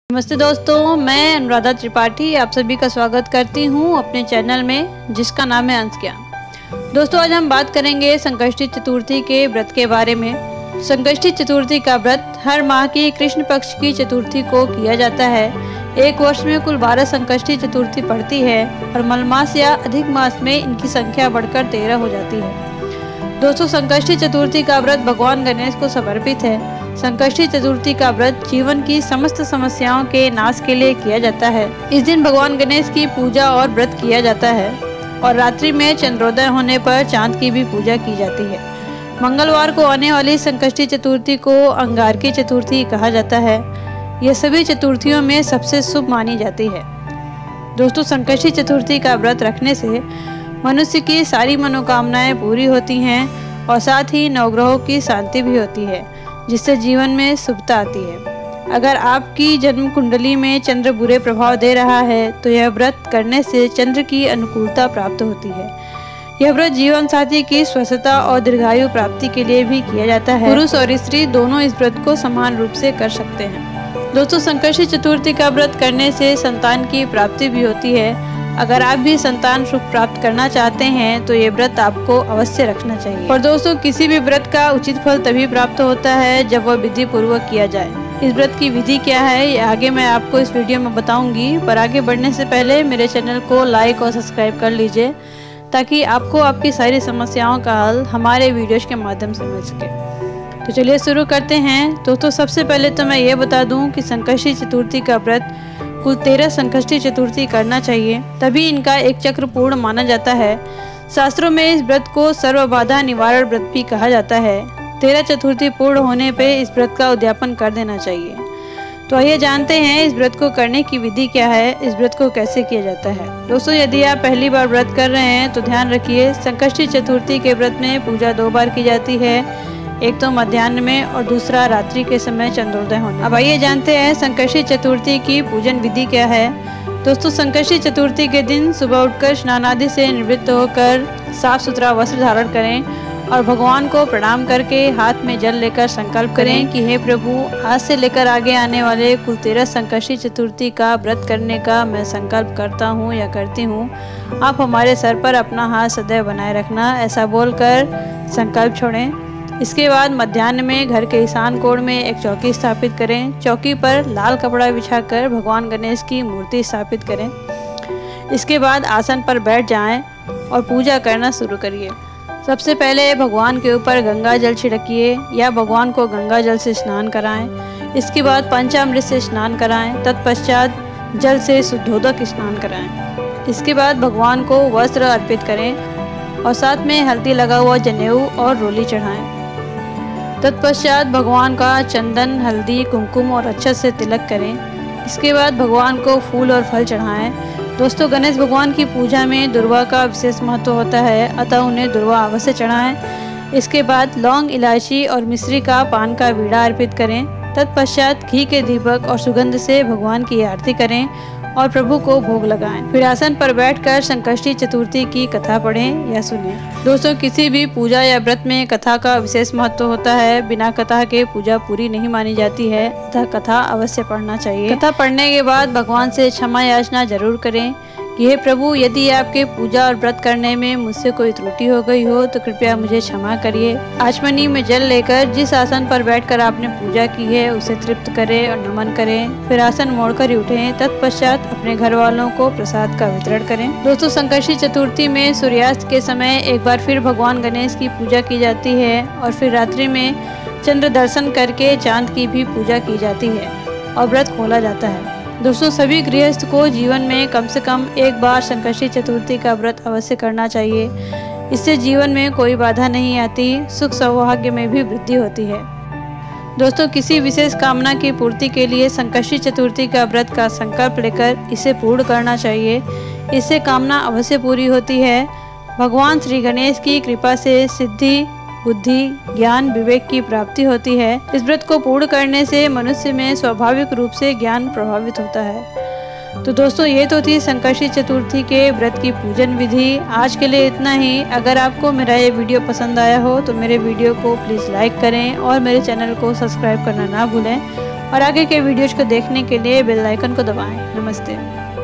नमस्ते दोस्तों, मैं अनुराधा त्रिपाठी आप सभी का स्वागत करती हूं अपने चैनल में जिसका नाम है अंश ज्ञान। दोस्तों, आज हम बात करेंगे संकष्टी चतुर्थी के व्रत के बारे में। संकष्टी चतुर्थी का व्रत हर माह की कृष्ण पक्ष की चतुर्थी को किया जाता है। एक वर्ष में कुल 12 संकष्टी चतुर्थी पड़ती है और मलमास या अधिक मास में इनकी संख्या बढ़कर 13 हो जाती है। दोस्तों, संकष्टी चतुर्थी का व्रत भगवान गणेश को समर्पित है। संकष्टी चतुर्थी का व्रत जीवन की समस्त समस्याओं के नाश के लिए किया जाता है। इस दिन भगवान गणेश की पूजा और व्रत किया जाता है और रात्रि में चंद्रोदय होने पर चांद की भी पूजा की जाती है। मंगलवार को आने वाली संकष्टी चतुर्थी को अंगारकी चतुर्थी कहा जाता है। यह सभी चतुर्थियों में सबसे शुभ मानी जाती है। दोस्तों, संकष्टी चतुर्थी का व्रत रखने से मनुष्य की सारी मनोकामनाएं पूरी होती हैं और साथ ही नवग्रहों की शांति भी होती है, जिससे जीवन में शुभता आती है। अगर आपकी जन्म कुंडली में चंद्र बुरे प्रभाव दे रहा है तो यह व्रत करने से चंद्र की अनुकूलता प्राप्त होती है। यह व्रत जीवन साथी की स्वस्थता और दीर्घायु प्राप्ति के लिए भी किया जाता है। पुरुष और स्त्री दोनों इस व्रत को समान रूप से कर सकते हैं। दोस्तों, संकष्टी चतुर्थी का व्रत करने से संतान की प्राप्ति भी होती है। अगर आप भी संतान सुख प्राप्त करना चाहते हैं तो ये व्रत आपको अवश्य रखना चाहिए। और दोस्तों, किसी भी व्रत का उचित फल तभी प्राप्त होता है जब वह विधि पूर्वक किया जाए। इस व्रत की विधि क्या है ये आगे मैं आपको इस वीडियो में बताऊंगी, पर आगे बढ़ने से पहले मेरे चैनल को लाइक और सब्सक्राइब कर लीजिए ताकि आपको आपकी सारी समस्याओं का हल हमारे वीडियोज के माध्यम से मिल सके। तो चलिए शुरू करते हैं। दोस्तों, सबसे पहले तो मैं ये बता दूं कि संकष्टी चतुर्थी का व्रत कुल 13 संकष्टी चतुर्थी करना चाहिए, तभी इनका एक चक्र पूर्ण माना जाता है। शास्त्रों में इस व्रत को सर्व बाधा निवारण व्रत भी कहा जाता है। 13 चतुर्थी पूर्ण होने पे इस व्रत का उद्यापन कर देना चाहिए। तो आइए जानते हैं इस व्रत को करने की विधि क्या है, इस व्रत को कैसे किया जाता है। दोस्तों, यदि आप पहली बार व्रत कर रहे हैं तो ध्यान रखिए, संकष्टी चतुर्थी के व्रत में पूजा 2 बार की जाती है, एक तो मध्याह्न में और दूसरा रात्रि के समय चंद्रोदय होने। अब आइए जानते हैं संकष्टी चतुर्थी की पूजन विधि क्या है। दोस्तों, संकष्टी चतुर्थी के दिन सुबह उठकर स्नान आदि से निवृत्त होकर साफ सुथरा वस्त्र धारण करें और भगवान को प्रणाम करके हाथ में जल लेकर संकल्प करें कि हे प्रभु, आज से लेकर आगे आने वाले कुल 13 संकष्टी चतुर्थी का व्रत करने का मैं संकल्प करता हूँ या करती हूँ। आप हमारे सर पर अपना हाथ सदैव बनाए रखना, ऐसा बोलकर संकल्प छोड़ें। इसके बाद मध्याह्न में घर के ईशान कोण में एक चौकी स्थापित करें। चौकी पर लाल कपड़ा बिछाकर भगवान गणेश की मूर्ति स्थापित करें। इसके बाद आसन पर बैठ जाएं और पूजा करना शुरू करिए। सबसे पहले भगवान के ऊपर गंगा जल छिड़किए या भगवान को गंगा जल से स्नान कराएं। इसके बाद पंचामृत से स्नान कराएं। तत्पश्चात जल से शुद्धोदक स्नान कराएं। इसके बाद भगवान को वस्त्र अर्पित करें और साथ में हल्दी लगा हुआ जनेऊ और रोली चढ़ाएं। तत्पश्चात भगवान का चंदन, हल्दी, कुमकुम और अक्षत से तिलक करें। इसके बाद भगवान को फूल और फल चढ़ाएं। दोस्तों, गणेश भगवान की पूजा में दुर्वा का विशेष महत्व होता है, अतः उन्हें दुर्वा अवश्य चढ़ाएं। इसके बाद लौंग, इलायची और मिश्री का पान का बीड़ा अर्पित करें। तत्पश्चात घी के दीपक और सुगंध से भगवान की आरती करें और प्रभु को भोग लगाएं। फिर आसन पर बैठकर संकष्टी चतुर्थी की कथा पढ़ें या सुनें। दोस्तों, किसी भी पूजा या व्रत में कथा का विशेष महत्व होता है। बिना कथा के पूजा पूरी नहीं मानी जाती है, अतः कथा अवश्य पढ़ना चाहिए। कथा पढ़ने के बाद भगवान से क्षमा याचना जरूर करें कि हे प्रभु, यदि आपके पूजा और व्रत करने में मुझसे कोई त्रुटि हो गई हो तो कृपया मुझे क्षमा करिए। आचमनी में जल लेकर जिस आसन पर बैठकर आपने पूजा की है उसे तृप्त करें और नमन करें। फिर आसन मोड़कर उठें। तत्पश्चात अपने घर वालों को प्रसाद का वितरण करें। दोस्तों, संकष्टी चतुर्थी में सूर्यास्त के समय एक बार फिर भगवान गणेश की पूजा की जाती है और फिर रात्रि में चंद्र दर्शन करके चांद की भी पूजा की जाती है और व्रत खोला जाता है। दोस्तों, सभी गृहस्थ को जीवन में कम से कम एक बार संकष्टी चतुर्थी का व्रत अवश्य करना चाहिए। इससे जीवन में कोई बाधा नहीं आती, सुख सौभाग्य में भी वृद्धि होती है। दोस्तों, किसी विशेष कामना की पूर्ति के लिए संकष्टी चतुर्थी का व्रत का संकल्प लेकर इसे पूर्ण करना चाहिए। इससे कामना अवश्य पूरी होती है। भगवान श्री गणेश की कृपा से सिद्धि, बुद्धि, ज्ञान, विवेक की प्राप्ति होती है। इस व्रत को पूर्ण करने से मनुष्य में स्वाभाविक रूप से ज्ञान प्रभावित होता है। तो दोस्तों, ये तो थी संकष्टी चतुर्थी के व्रत की पूजन विधि। आज के लिए इतना ही। अगर आपको मेरा ये वीडियो पसंद आया हो तो मेरे वीडियो को प्लीज़ लाइक करें और मेरे चैनल को सब्सक्राइब करना ना भूलें और आगे के वीडियोज को देखने के लिए बेल आइकन को दबाएं। नमस्ते।